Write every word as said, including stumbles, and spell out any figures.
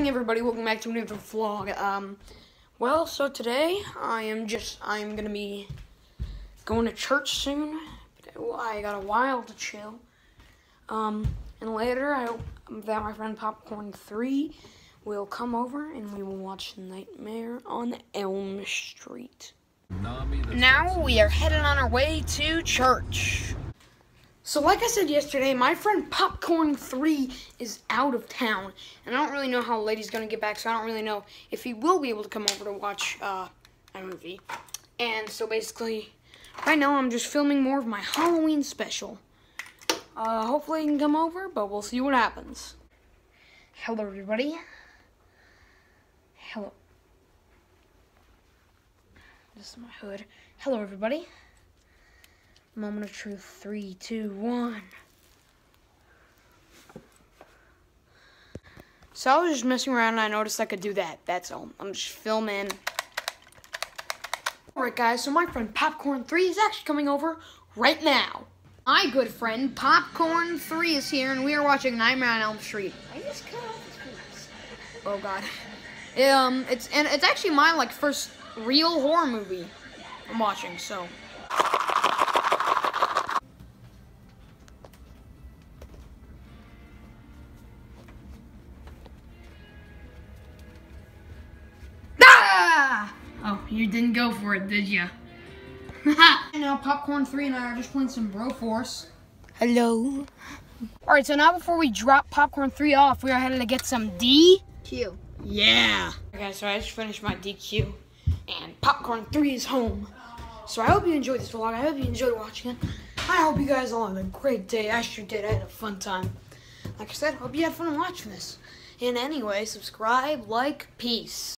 morning, everybody. Welcome back to another vlog. Um, well, so today I am just I'm gonna be going to church soon. I got a while to chill. Um, and later I hope that my friend Popcorn three will come over and we will watch Nightmare on Elm Street. Now we are headed on our way to church. So like I said yesterday, my friend Popcorn three is out of town. And I don't really know how late he's going to get back, so I don't really know if he will be able to come over to watch uh, a movie. And so basically, right now I'm just filming more of my Halloween special. Uh, hopefully he can come over, but we'll see what happens. Hello, everybody. Hello. This is my hood. Hello, everybody. Moment of truth. Three, two, one. So I was just messing around and I noticed I could do that. That's all. I'm just filming. Alright guys, so my friend Popcorn three is actually coming over right now. My good friend Popcorn three is here and we are watching Nightmare on Elm Street. I just cut off his face. Oh god. Um it's and it's actually my like first real horror movie I'm watching, so oh, you didn't go for it, did ya? And now Popcorn three and I are just playing some Broforce. Hello. Alright, so now before we drop Popcorn three off, we are headed to get some D Q. Yeah. Okay, so I just finished my D Q. And Popcorn three is home. So I hope you enjoyed this vlog. I hope you enjoyed watching it. I hope you guys all had a great day. I sure did. I had a fun time. Like I said, hope you had fun watching this. And anyway, subscribe, like, peace.